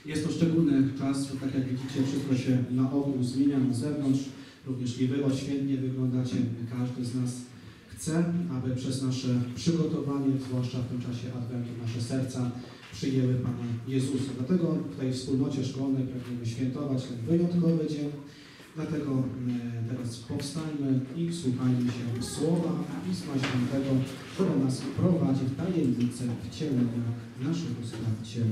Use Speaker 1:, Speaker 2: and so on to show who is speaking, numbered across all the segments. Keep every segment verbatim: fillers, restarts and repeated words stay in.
Speaker 1: Jest to szczególny czas, że tak jak widzicie, wszystko się na ogół zmienia na zewnątrz. Również i wy odświętnie wyglądacie. Każdy z nas chce, aby przez nasze przygotowanie, zwłaszcza w tym czasie Adwentu, nasze serca przyjęły Pana Jezusa. Dlatego w tej wspólnocie szkolnej pragniemy świętować ten wyjątkowy dzień. Dlatego teraz powstańmy i słuchajmy się słowa Pisma Świętego, które nas prowadzi w tajemnicę wcielenia naszego Zbawiciela.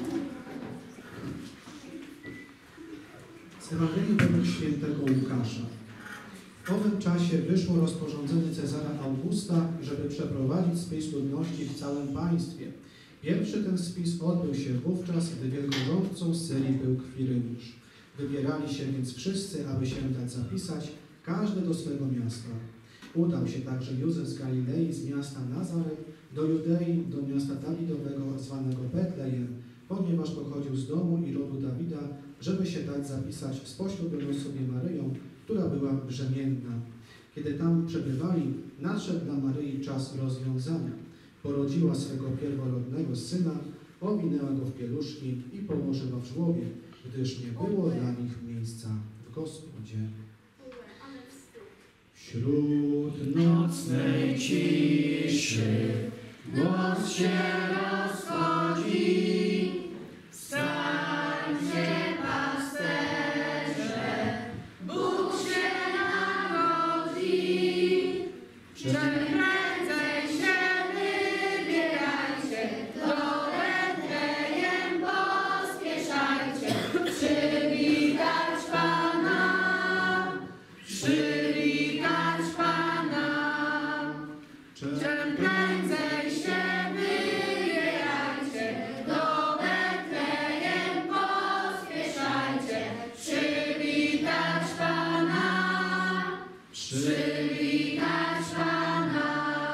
Speaker 1: Z Ewangelii według świętego Łukasza. W owym czasie wyszło rozporządzenie Cezara Augusta, żeby przeprowadzić spis ludności w całym państwie. Pierwszy ten spis odbył się wówczas, gdy wielkorządcą Syrii był Kwiryniusz. Wybierali się więc wszyscy, aby się dać zapisać, każdy do swego miasta. Udał się także Józef z Galilei, z miasta Nazaret, do Judei, do miasta Dawidowego, zwanego Betlejem, ponieważ pochodził z domu i rodu Dawida, żeby się dać zapisać z poślubioną sobie Maryją, która była brzemienna. Kiedy tam przebywali, nadszedł dla Maryi czas rozwiązania. Porodziła swego pierworodnego syna, owinęła go w pieluszki i położyła w żłobie, gdyż nie było dla nich miejsca w Gospodzie. Wśród nocnej ciszy głos się rozchodzi. Stańcie, pasterze, Bóg się narodzi. Czym prędzej się wybierajcie, do Betlejem pospieszajcie, przywitać Pana, przywitać Pana. Czym prędzej się wybierajcie, do Betlejem pospieszajcie, przywitać Pana, przywitać Pana.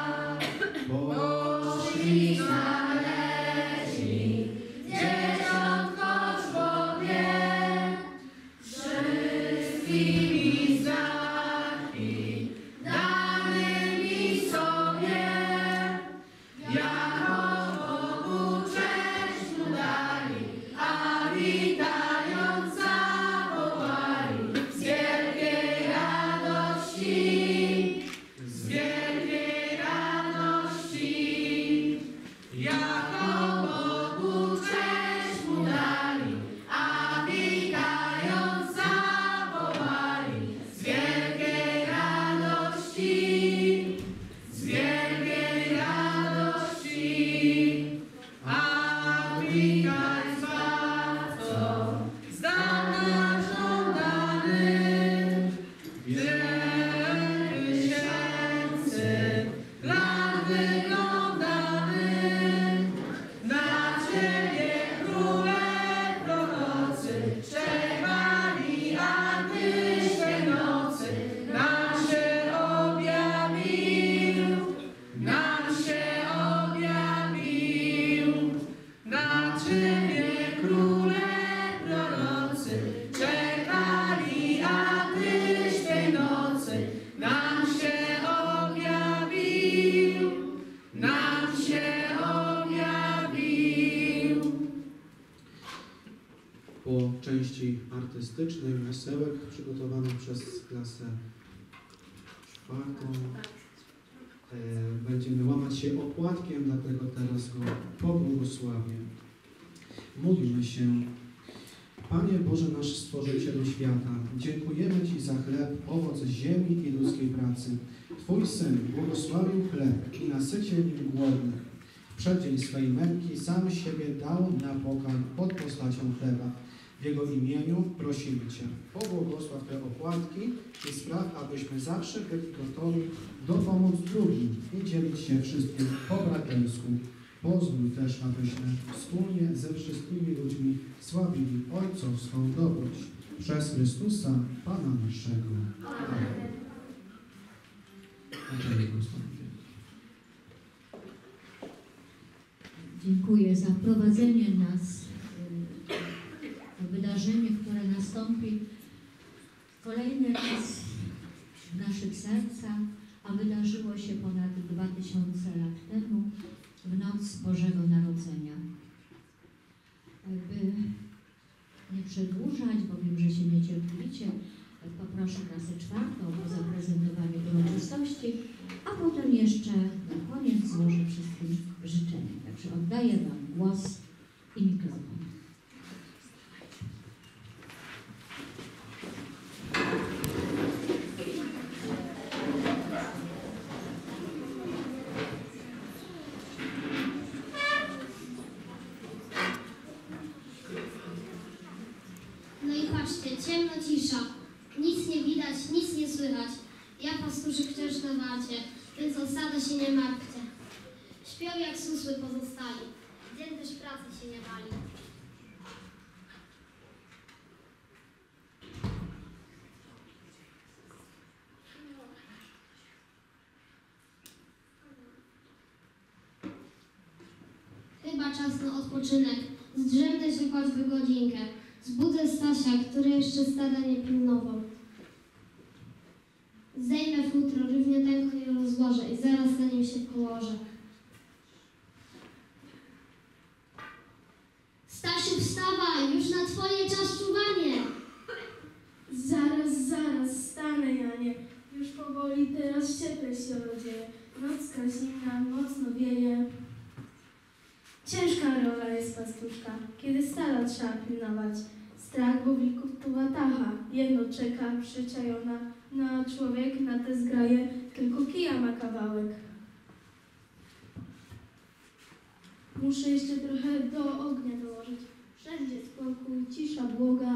Speaker 1: Poszli znaleźli dzieciątko w żłobie, wszystkimi znaki danymi sobie, jako Bogu cześć mu dali, a witając zawołali z wielkiej radości, z wielkiej radości. Jako Bogu cześć mu dali, a witając zawołali z wielkiej radości, z wielkiej radości. A witaj Zbawco, zdana żądany, wielki tysięcy lat wyglądany. Na Ciebie króle prorocy czekali, a Tyś tej nocy nam się objawił, nam się objawił. Na Ciebie króle prorocy czekali, a Tyś tej nocy nam się objawił, nam się objawił. Po części artystycznej wesołek przygotowanych przez klasę czwartą e, będziemy łamać się opłatkiem, dlatego teraz go pobłogosławię. Módlmy się. Panie Boże nasz Stworzycielu świata, dziękujemy Ci za chleb, owoc ziemi i ludzkiej pracy. Twój Syn błogosławił chleb i nasycił nim głodnych. W przeddzień swej męki sam siebie dał na pokarm pod postacią chleba. W Jego imieniu prosimy Cię, pobłogosław te opłatki i spraw, abyśmy zawsze byli gotowi dopomóc drugim i dzielić się wszystkim po bratersku. Pozwól też, abyśmy wspólnie ze wszystkimi ludźmi sławili ojcowską dobroć. Przez Chrystusa, Pana naszego. Amen.
Speaker 2: Dziękuję za prowadzenie nas w wydarzenie, które nastąpi kolejny raz w naszych sercach, a wydarzyło się ponad dwa tysiące lat temu, w noc Bożego Narodzenia. By przedłużać, bo wiem, że się niecierpliwicie. Poproszę klasę czwartą o zaprezentowanie uroczystości, a potem jeszcze na koniec złożę wszystkim życzenia. Także oddaję Wam głos i mikrofon.
Speaker 3: No i patrzcie, ciemno, cisza. Nic nie widać, nic nie słychać. Ja pastuszy wciąż na warcie, więc o stado się nie martwcie. Śpią jak susły pozostali. Dzień też pracy się nie wali. Chyba czas na odpoczynek. Zdrzemnę się choćby godzinkę. Zbudzę Stasia, który jeszcze stada nie pilnował. Zdejmę futro, równiuteńko je rozłożę i zaraz na nim się położę. Stasiu, wstawaj! Już na twoje czas czuwanie!
Speaker 4: Zaraz, zaraz, stanę, Janie. Już powoli teraz cieplej się rodzieje. Nocka zimna, mocno wieje. Ciężka rola jest pastuszka, kiedy stala trzeba pilnować. Strach, bo wilków to łatacha. Jedno czeka, przyczajona. Na człowiek, na te zgraje, tylko kija ma kawałek. Muszę jeszcze trochę do ognia dołożyć. Wszędzie spokój, cisza błoga.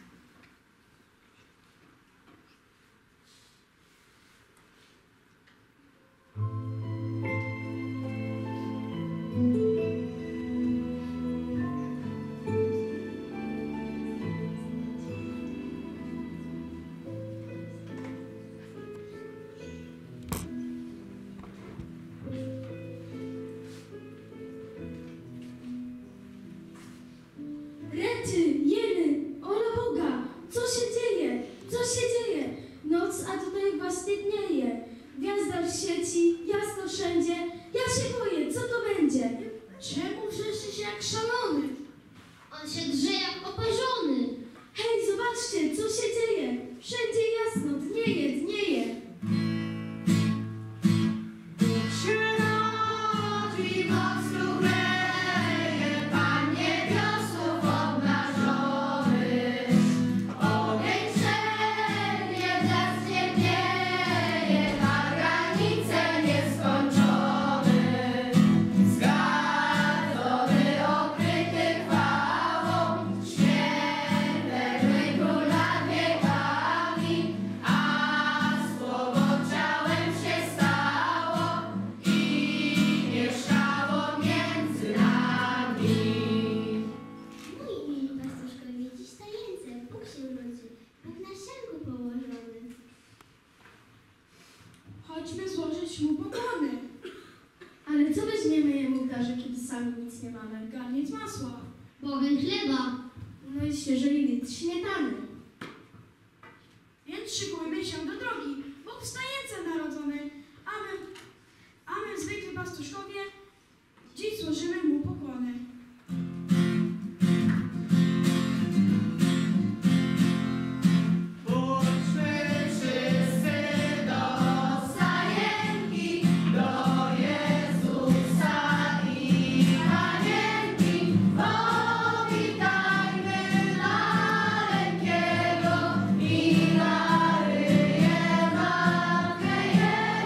Speaker 4: Rety, jeny, ola Boga, co się dzieje? Co się dzieje? Noc, a tutaj właśnie dnieje. Gwiazda w sieci, jasno wszędzie. Ja się boję, co to będzie? Czemu wrzeszczy się jak szalony?
Speaker 3: On się drze jak oparzony.
Speaker 4: Hej, zobaczcie, co się dzieje? Wszędzie jasno, dnieje, dnieje. Chodźmy złożyć mu pokłony. Ale co weźmiemy jemu w darze, kiedy sami nic nie mamy? Garniec masła.
Speaker 3: Bogen chleba.
Speaker 4: No i świeżej litr śmietany.
Speaker 5: Więc szykujmy się do drogi, bo w stajence narodzony, a my, a my zwykli pastuszkowie, dziś złożymy mu pokłony.
Speaker 3: Yeah.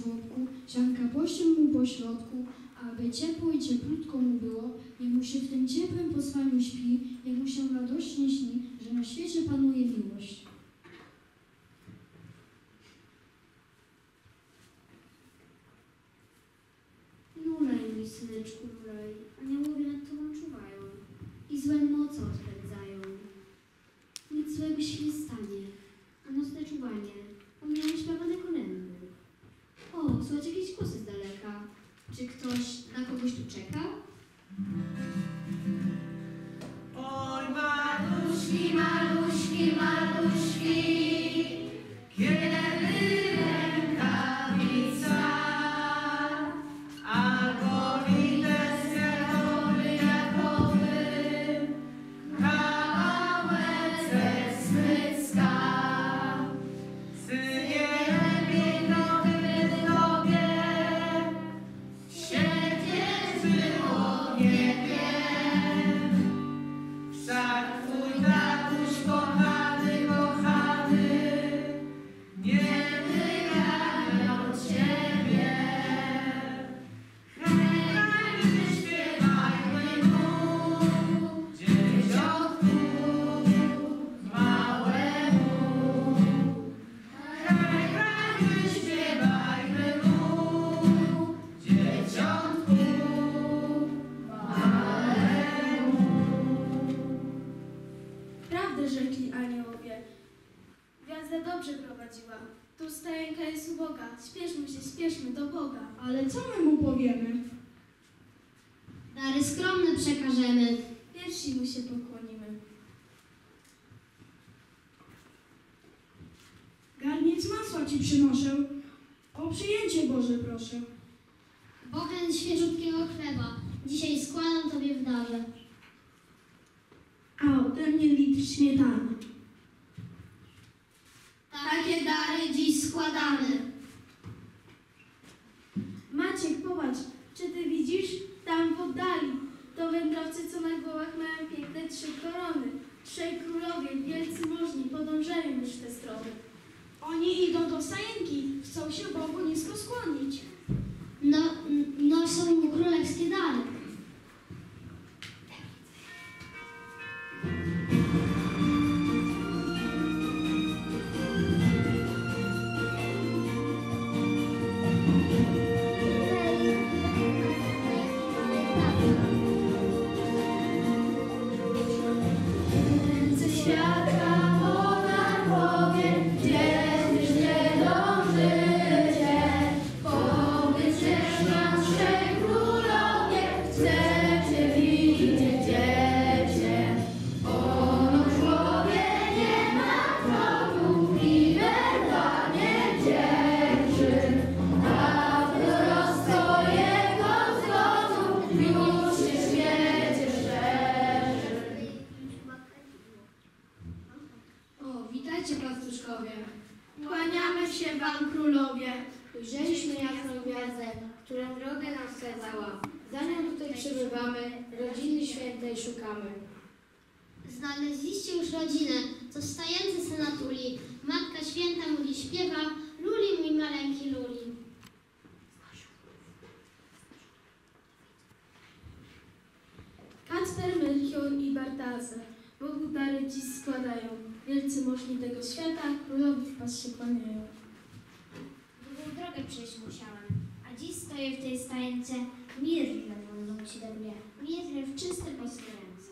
Speaker 6: żłobku, sianka pościel mu po środku, aby ciepło i cieplutko mu było, niech mu się w tym ciepłym posłaniu śpi, niech mu się radośnie śni, że na świecie panuje miłość.
Speaker 7: Lulej, mój syneczku, lulej, aniołowie nad tobą czuwają i złe moce odpędzają. Nic złego się nie stanie, a nocne czuwanie omijamy śpiewane kolędy. O, słychać jakieś głosy z daleka. Czy ktoś na kogoś tu czeka?
Speaker 8: Oj, maluśki, maluśki, maluśki, kiedy rękawica albo lider sklepowy jakowy, kawałek ze smycka. Synie lepiej nowy w tobie siedzieć było nie wiem. Wszak twój tatuś kochany, kochany nie wygrany od ciebie. Hejmy, śpiewajmy mu, dzieciątku małemu. Hejmy, śpiewajmy mu, dzieciątku małemu.
Speaker 4: Prawdę rzekli aniołowie. Gwiazda dobrze prowadziła. Tu stajenka jest u Boga. Śpieszmy się, śpieszmy do Boga.
Speaker 5: Ale co my mu powiemy?
Speaker 3: Dary skromne przekażemy.
Speaker 4: Pierwsi mu się pokłonimy.
Speaker 5: Garniec masła ci przynoszę. O przyjęcie Boże proszę.
Speaker 3: Bochen świeżutkiego chleba. Dzisiaj składam tobie w darze.
Speaker 4: A ode mnie litr śmietany.
Speaker 3: Takie dary dziś składamy.
Speaker 4: Maciek, popatrz, czy ty widzisz? Tam w oddali. To wędrowcy, co na głowach mają piękne trzy korony. Trzej królowie, wielcy możni, podążają już w te strony.
Speaker 5: Oni idą do stajenki. Chcą się Bogu nisko skłonić.
Speaker 3: No, noszą mu królewskie dary.
Speaker 7: Ręce świata ponad głowie, gdzieś nie dążycie. Pobycie nam trzej królowie, chcecie widzieć dziecię. Ono człowiek nie ma kroku i werba nie dzierży. A wzrost jego wzrostu już się w świecie szerzy.
Speaker 6: O, witajcie pastuszkowie.
Speaker 4: Kłaniamy się wam, królowie.
Speaker 6: Ujrzeliśmy jasną gwiazdę, która drogę nam wskazała. Za nią tutaj przybywamy, rodziny świętej szukamy.
Speaker 3: Znaleźliście już rodzinę, co w stajence senatuli. Matka Święta mówi śpiewa, luli mój maleńki luli.
Speaker 4: Kacper, Melchior i Bartazar. Bogu dary dziś składają. Wielcy możni tego świata, królowi w pas się kłaniają.
Speaker 7: Długą drogę przejść musiałem, a dziś stoję w tej stajence, mirrę wolną ci daruję, mirrę w czyste boskie ręce.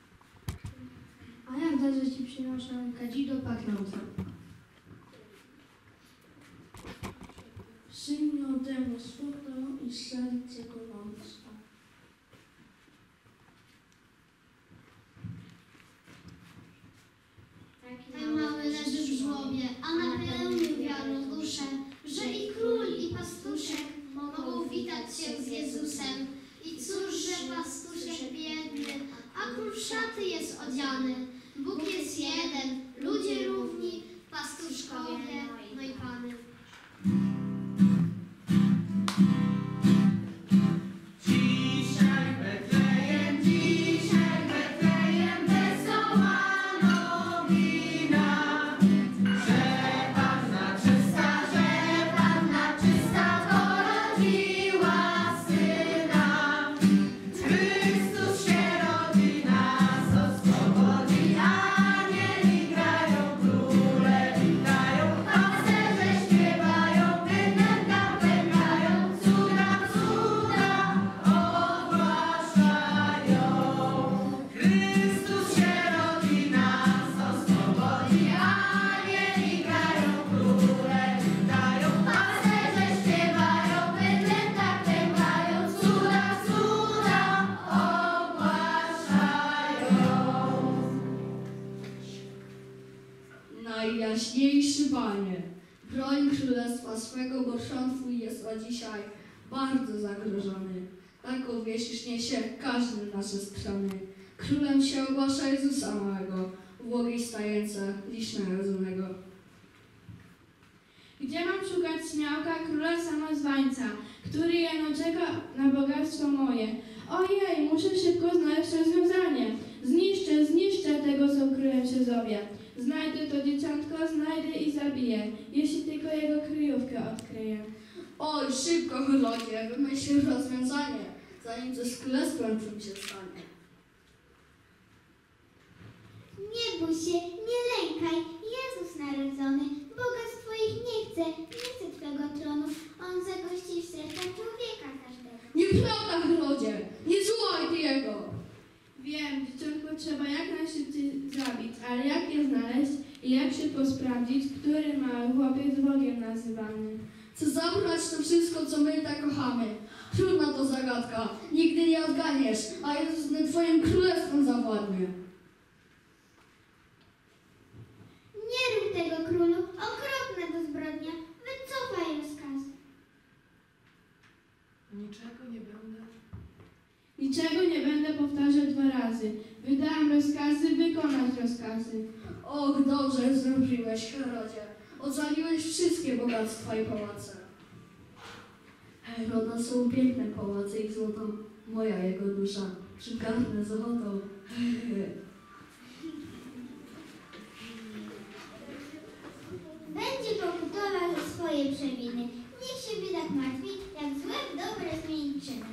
Speaker 6: A ja w darze ci przynoszę kadzidło pachnące.
Speaker 4: Przyjmij ode mnie złoto i serce gorące.
Speaker 3: Ten mały leży w żłobie, a napełnił wiarą duszę, że i król, i pastuszek mogą witać się z Jezusem. I cóż, że pastuszek biedny, a król w szaty jest odziany. Bóg jest jeden, ludzie równi, pastuszkowie, no i Pany.
Speaker 8: Ci
Speaker 9: Panie, broń królestwa swego, bo szan Twój jest na dzisiaj bardzo zagrożony. Taką wieść niesie każdy w nasze strony. Królem się ogłasza Jezusa małego, w błogiej stajence liść narodzonego.
Speaker 4: Gdzie mam szukać śmiałka, króla samozwańca, który jeno czeka na bogactwo moje? Ojej, muszę szybko znaleźć rozwiązanie. Zniszczę, zniszczę tego, co królem się zowie. Znajdę to dzieciątko, znajdę i zabiję, jeśli tylko jego kryjówkę odkryję.
Speaker 9: Oj, szybko, Herodzie, wymyśl rozwiązanie, zanim coś z królestwem Twym się stanie.
Speaker 10: Nie bój się, nie lękaj, Jezus narodzony, bogactw Twoich nie chce, nie chce Twego tronu, On zagości w sercach człowieka każdego.
Speaker 9: Nieprawda, Herodzie, nie słuchaj Ty jego.
Speaker 4: Wiem, dzieciątko trzeba jak najszybciej zabić, ale jak je znaleźć i jak szybko sprawdzić, który mały chłopiec Bogiem nazywany?
Speaker 9: Chcę zabrać to wszystko, co my tak kochamy. Trudna to zagadka, nigdy nie odganiesz, a Jezus nad Twoim królestwem zawładnie.
Speaker 10: Nie rób tego, królu, okropna to zbrodnia, wycofaj rozkaz.
Speaker 11: Niczego nie będę.
Speaker 4: Niczego nie będę powtarzać dwa razy. Wydałam rozkazy, wykonać rozkazy.
Speaker 9: Och, dobrze zrobiłeś, Herodzie. Ocaliłeś wszystkie bogactwa i pałace. Heroda są piękne pałace i złoto, moja jego dusza, przygarnę złoto.
Speaker 10: Będzie pokutował za swoje przewiny. Niech się biedak martwi, jak złe w dobre zmienić czyny.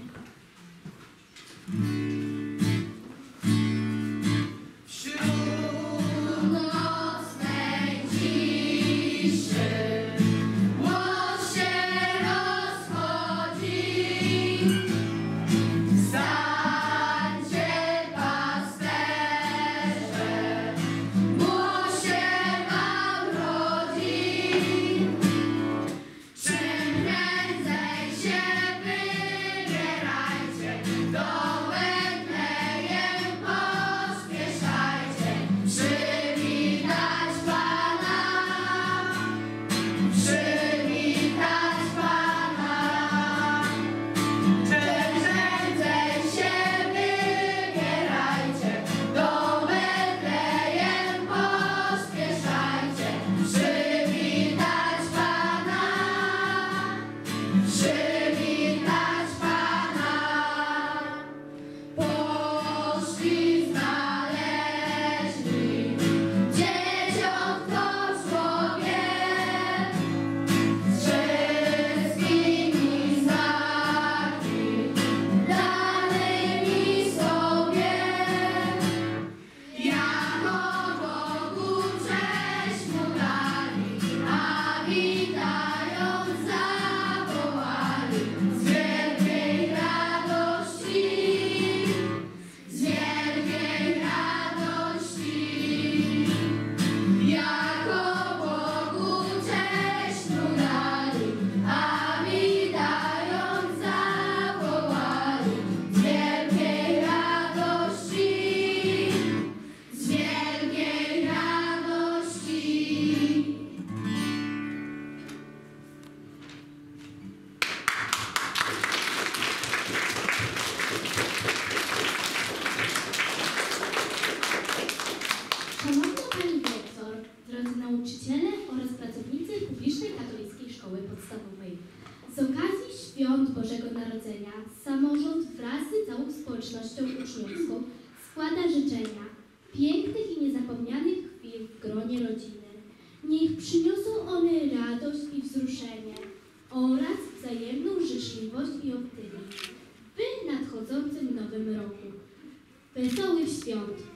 Speaker 12: Szanowna Pani Dyrektor, drodzy nauczyciele oraz pracownicy Publicznej Katolickiej Szkoły Podstawowej. Z okazji Świąt Bożego Narodzenia samorząd wraz z całą społecznością uczniowską składa życzenia pięknych i niezapomnianych chwil w gronie rodziny. Niech przyniosą one radość i wzruszenie oraz wzajemną życzliwość i optymizm w nadchodzącym nowym roku. Wesołych świąt!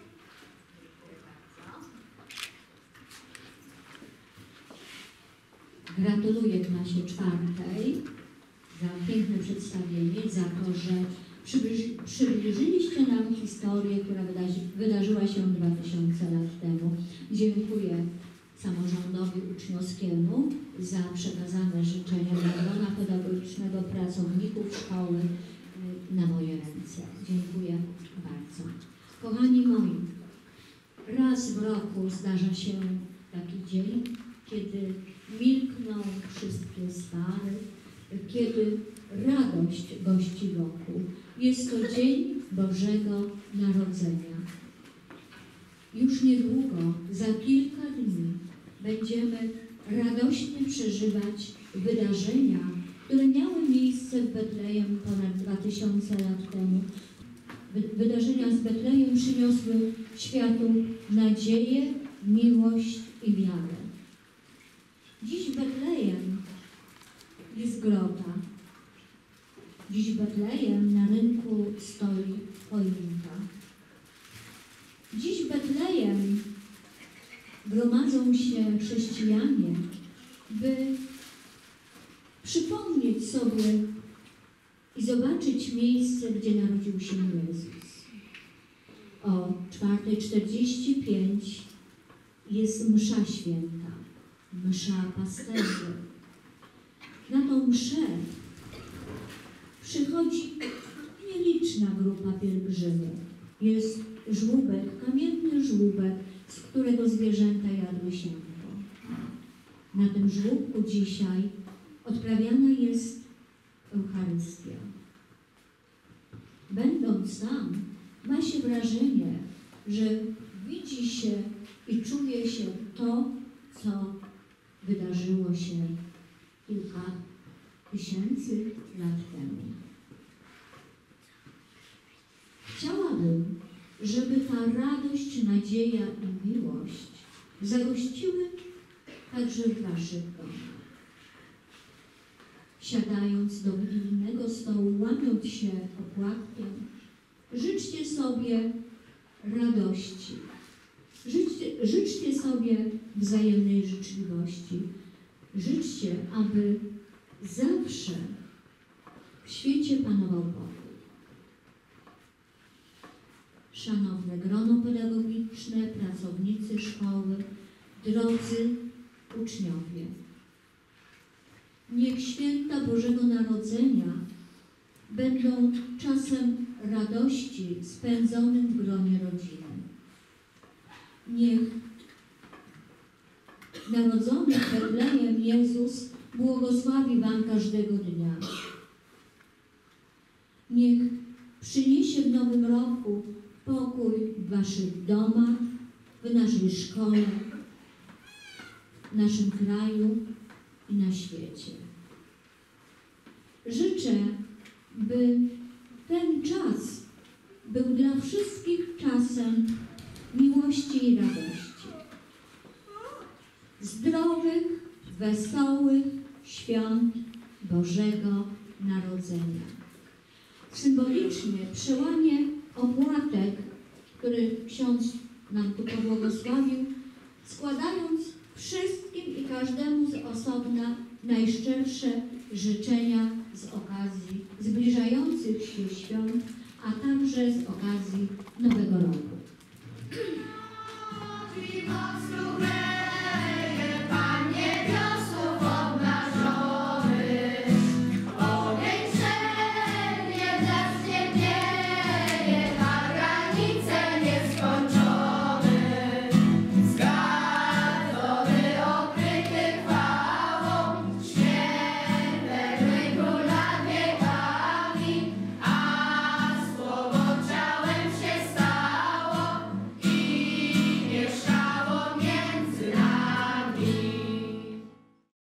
Speaker 2: Gratuluję klasie czwartej za piękne przedstawienie, za to, że przybliży, przybliżyliście nam historię, która wydarzy, wydarzyła się dwa tysiące lat temu. Dziękuję samorządowi uczniowskiemu za przekazane życzenia dla grona pedagogicznego, pracowników szkoły na moje ręce. Dziękuję bardzo. Kochani moi, raz w roku zdarza się taki dzień, kiedy milkną wszystkie swary, kiedy radość gości wokół. Jest to dzień Bożego Narodzenia. Już niedługo, za kilka dni, będziemy radośnie przeżywać wydarzenia, które miały miejsce w Betlejem ponad dwa tysiące lat temu. Wydarzenia z Betlejem przyniosły światu nadzieję, miłość i wiarę. Dziś w Betlejem jest grota. Dziś w Betlejem na rynku stoi choinka. Dziś w Betlejem gromadzą się chrześcijanie, by przypomnieć sobie i zobaczyć miejsce, gdzie narodził się Jezus. O czwarta czterdzieści pięć jest msza święta, msza pasterzy. Na tą mszę przychodzi nieliczna grupa pielgrzymów. Jest żłóbek, kamienny żłóbek, z którego zwierzęta jadły sianko. Na tym żłóbku dzisiaj odprawiana jest Eucharystia. Będąc tam, ma się wrażenie, że widzi się i czuje się to, co wydarzyło się kilka tysięcy lat temu. Chciałabym, żeby ta radość, nadzieja i miłość zagościły także w waszych domach. Siadając do wigilijnego stołu, łamiąc się opłatkiem, życzcie sobie radości. Życzcie, życzcie sobie wzajemnej życzliwości. Życzcie, aby zawsze w świecie panował pokój. Szanowne grono pedagogiczne, pracownicy szkoły, drodzy uczniowie, niech święta Bożego Narodzenia będą czasem radości spędzonym w gronie rodziny. Niech narodzony w Betlejem Jezus błogosławi wam każdego dnia. Niech przyniesie w nowym roku pokój w waszych domach, w naszej szkole, w naszym kraju i na świecie. Życzę, by ten czas był dla wszystkich czasem miłości i radości. Zdrowych, wesołych świąt Bożego Narodzenia. Symbolicznie przełamie opłatek, który ksiądz nam tu pobłogosławił, składając wszystkim i każdemu z osobna najszczersze życzenia z okazji zbliżających się świąt, a także z okazji Nowego Roku.